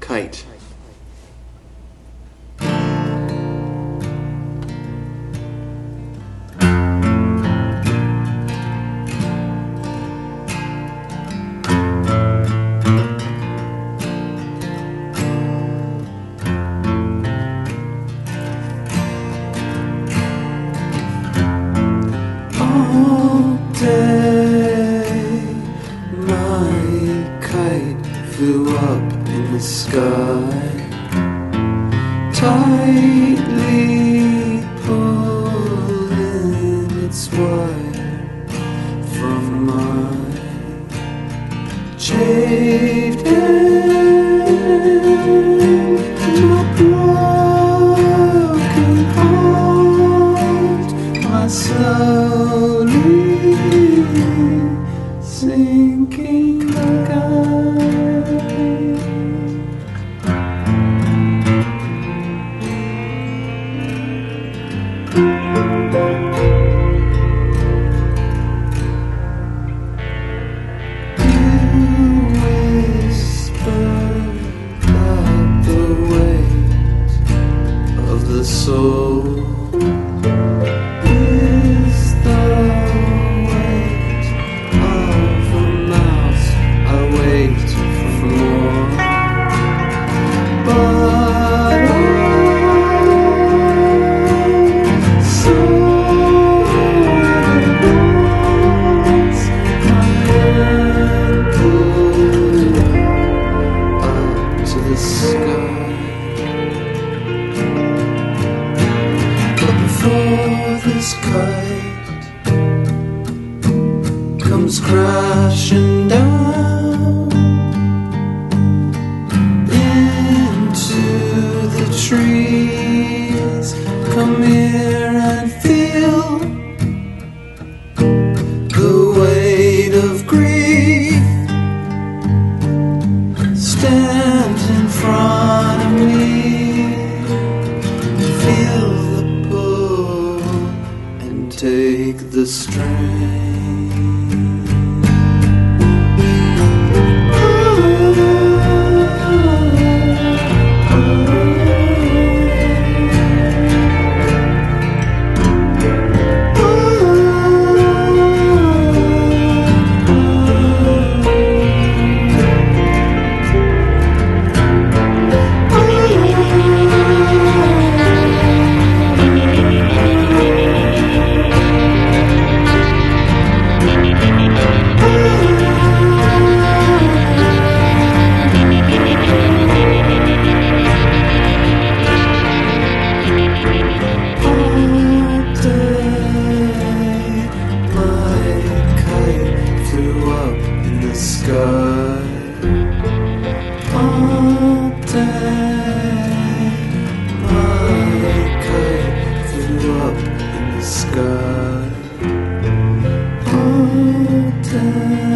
Kite. All day my kite flew up in the sky, tightly pulling its wire from my chafed hand. My broken heart, my slowly sinking kite. You whispered about the weight of the soul. Is the weight of a mouse? I wait for more, but so my hand pulled up to the sky. But before this kite comes crashing down into the trees, come here and feel the weight of grief. Stand in front of me, feel the pull and take the strain. Sky. All day my kite flew up in the sky. All day.